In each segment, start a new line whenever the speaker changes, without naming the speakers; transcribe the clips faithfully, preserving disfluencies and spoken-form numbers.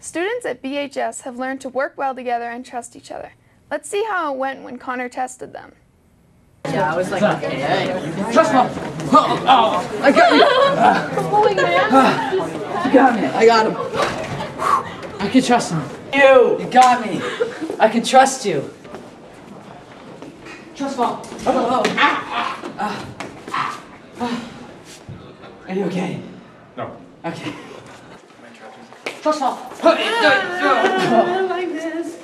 Students at B H S have learned to work well together and trust each other. Let's see how it went when Connor tested them.
Yeah, I was like, okay, hey.
Trust me. Oh, oh, I got you.
Come on, man.
You got me. I got him. I can trust him. You. You got me. I can trust you. Trust fall. Oh, oh. Ah, ah, ah, ah. Are you okay?
No.
Okay. Trust fall.
I don't like this.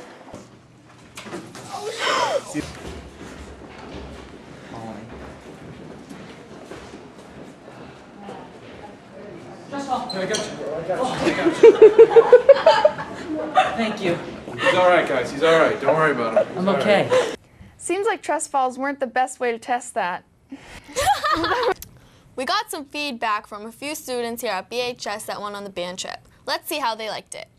Trust fall.
I got you. I got you. I got you.
Thank you.
He's all right, guys. He's all right. Don't worry about him. He's
I'm okay.
Right.
Seems like trust falls weren't the best way to test that.
We got some feedback from a few students here at B H S that went on the band trip. Let's see how they liked it.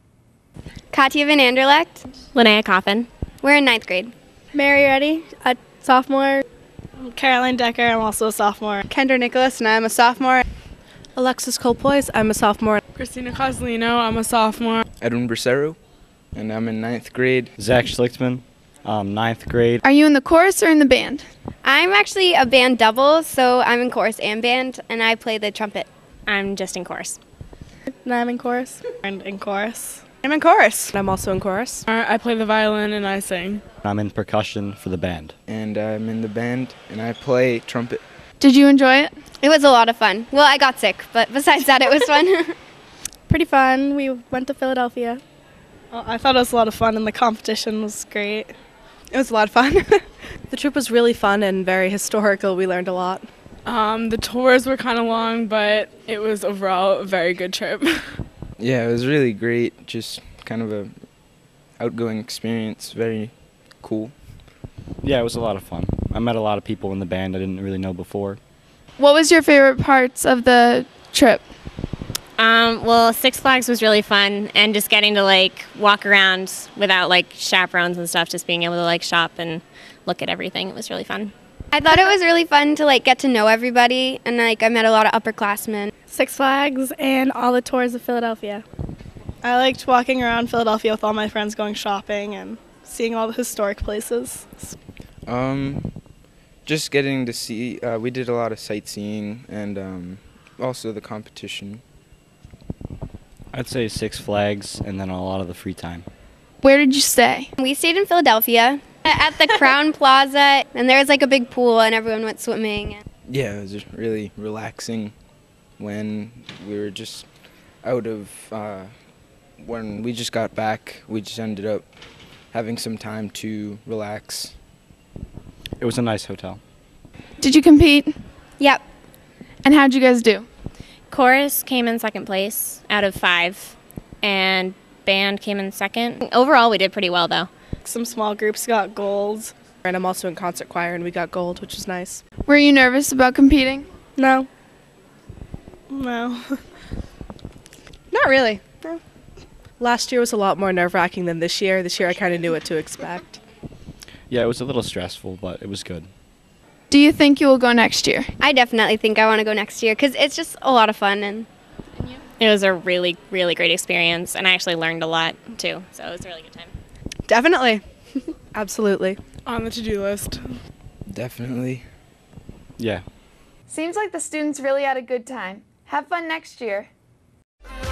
Katya Van Anderlecht.
Linnea Coffin.
We're in ninth grade.
Mary Reddy, a sophomore. Caroline Decker, I'm also a sophomore.
Kendra Nicholas, and I'm a sophomore.
Alexis Colpois, I'm a sophomore.
Christina Coslino, I'm a sophomore.
Edwin Bracero, and I'm in ninth grade.
Zach Schlichtman, um, ninth grade.
Are you in the chorus or in the band?
I'm actually a band double, so I'm in chorus and band, and I play the trumpet.
I'm just in chorus.
And I'm in chorus. And in chorus.
I'm in chorus.
I'm also in chorus.
I play the violin and I sing.
I'm in percussion for the band.
And I'm in the band, and I play trumpet.
Did you enjoy it?
It was a lot of fun. Well, I got sick, but besides that, it was fun.
Pretty fun. We went to Philadelphia.
Well, I thought it was a lot of fun and the competition was great.
It was a lot of fun.
The trip was really fun and very historical. We learned a lot.
Um, the tours were kind of long, but it was overall a very good trip.
Yeah, it was really great. Just kind of a outgoing experience. Very cool.
Yeah, it was a lot of fun. I met a lot of people in the band I didn't really know before.
What was your favorite parts of the trip?
Um, well, Six Flags was really fun, and just getting to like walk around without like chaperones and stuff, just being able to like shop and look at everything. It was really fun.
I thought it was really fun to like get to know everybody, and like I met a lot of upperclassmen.
Six Flags and all the tours of Philadelphia. I liked walking around Philadelphia with all my friends going shopping and seeing all the historic places.
Um, just getting to see, uh, we did a lot of sightseeing and um, also the competition.
I'd say Six Flags and then a lot of the free time.
Where did you stay?
We stayed in Philadelphia at the Crown Plaza, and there was like a big pool, and everyone went swimming.
Yeah, it was just really relaxing when we were just out of, uh, when we just got back, we just ended up having some time to relax.
It was a nice hotel.
Did you compete?
Yep.
And how'd you guys do?
Chorus came in second place out of five, and band came in second. Overall, we did pretty well, though.
Some small groups got gold.
And I'm also in concert choir, and we got gold, which is nice.
Were you nervous about competing?
No. No.
Not really.
No.
Last year was a lot more nerve-wracking than this year. This year I kind of knew what to expect.
Yeah, it was a little stressful, but it was good.
Do you think you will go next year?
I definitely think I want to go next year because it's just a lot of fun. And,
and you? It was a really, really great experience, and I actually learned a lot, too. So it was a really good time.
Definitely.
Absolutely.
On the to-do list.
Definitely.
Yeah.
Seems like the students really had a good time. Have fun next year.
Once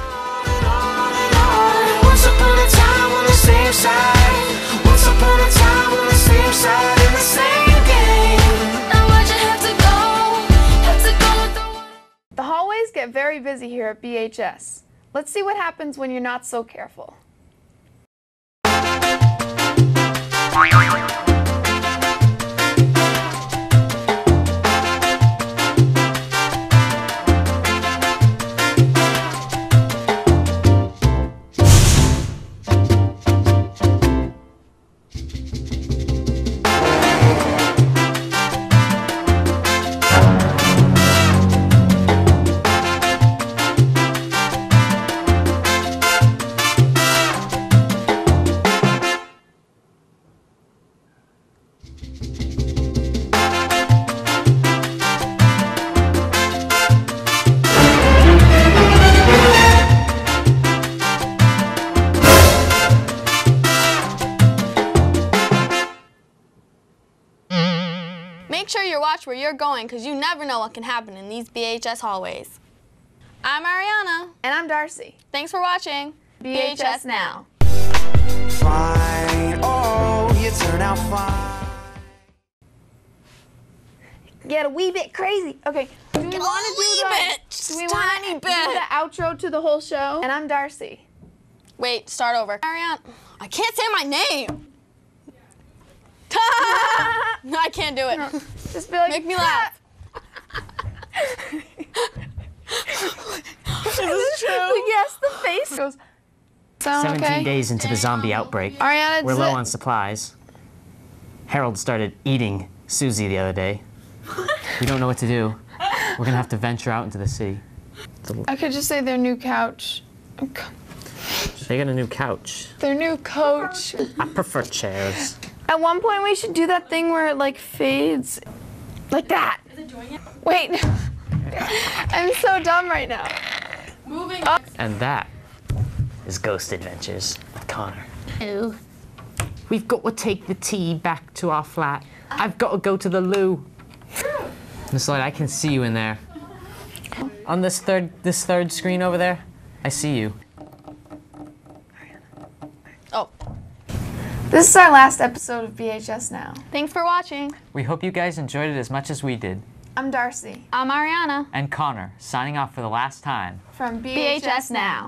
upon a time on the same side. Once upon a time on the same side in the same game. Now why'd you have to go? Have to go with the...
The hallways get very busy here at B H S. Let's see what happens when you're not so careful.
make sure you watch where you're going because you never know what can happen in these B H S hallways. I'm Arianna.
And I'm Darcy.
Thanks for watching B H S Now.
Fine, oh, you turn out fine.
Get a wee bit crazy. Okay, do we want to do the,
bit,
do we want to do the outro to the whole show? And I'm Darcy.
Wait, start over. Arianna, I can't say my name. No, I can't do it.
No, just be like,
make me laugh.
Is this true? Yes, the face goes. Sound
seventeen
okay?
days into the zombie outbreak,
Arianna,
we're low
it-
on supplies. Harold started eating Susie the other day. We don't know what to do. We're gonna have to venture out into the city.
I could just say their new couch.
They got a new couch.
Their new coach.
I prefer chairs.
At one point, we should do that thing where it like fades, like that. Is it doing it? Wait. I'm so dumb right now.
Moving.
Oh.
And that is Ghost Adventures with Connor.
Ooh.
We've got to take the tea back to our flat. I've got to go to the loo. Miss Lloyd, I can see you in there. On this third, this third screen over there, I see you.
Oh.
This is our last episode of B H S Now.
Thanks for watching.
We hope you guys enjoyed it as much as we did.
I'm Darcy.
I'm Arianna.
And Connor, signing off for the last time.
From B
B H S Now.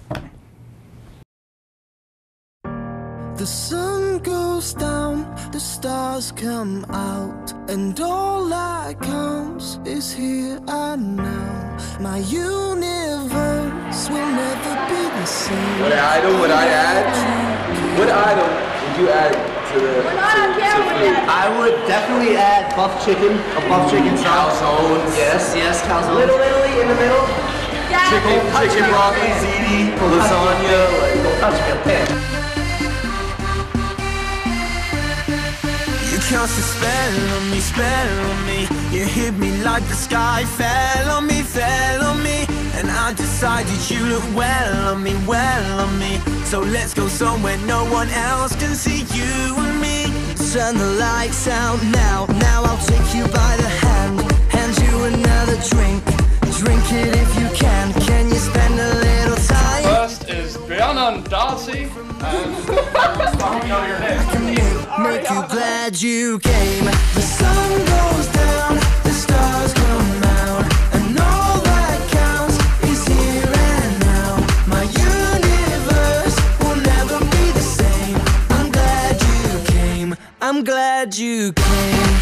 The sun goes down, the stars come out, and all that counts is here and now. My universe will never be the same.
What item would I add? What item would you add to the
We're not on camera
to
yet.
I would definitely add buff chicken, a buff chicken
calzones.
Yes, yes, calzones.
Little Italy in the middle.
Chicken, chicken broccoli, ziti, lasagna, like
Don't touch me, okay.
You cast a spell on me, spell on me. You hit me like the sky fell on me, fell on me. And I decided you look well on me, well on me. So let's go somewhere no one else can see you and me. Turn the lights out now, now I'll take you by the hand. Hand you another drink, drink it if you can. Can you spend a little time?
First is Connor and Darcy. And know your name.
Make you glad you came. The sun goes down, the stars come out, and all that counts is here and now. My universe will never be the same. I'm glad you came. I'm glad you came.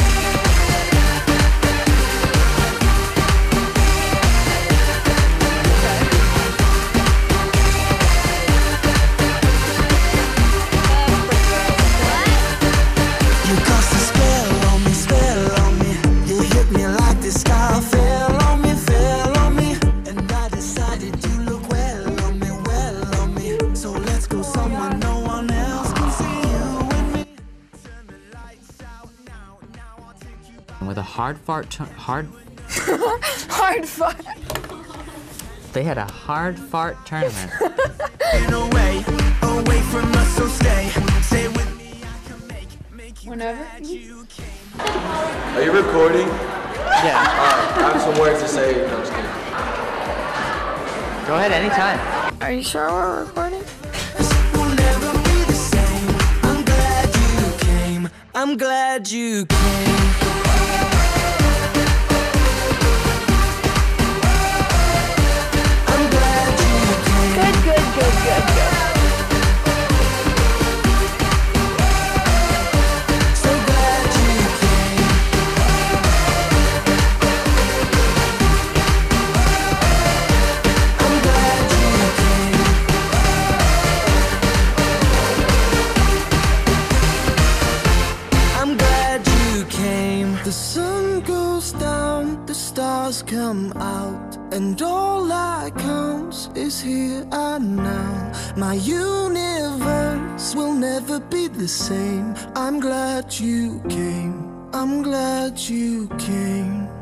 With a hard fart, hard,
Hard fart.
they had a hard fart tournament.
Away, away from us, so stay, stay with me. I can make, make you
Whenever.
glad you came.
Are you recording?
Yeah.
Alright, I have some words to say. No, I'm just kidding.
Go ahead, anytime.
Are you sure we're recording?
We'll never be the same. I'm glad you came. I'm glad you came. I'm glad you came.
Good, good, good, good, good.
So glad you came. I'm glad you came. I'm glad you came. The sun goes down, the stars come out, and all that counts is here and now. My universe will never be the same. I'm glad you came. I'm glad you came.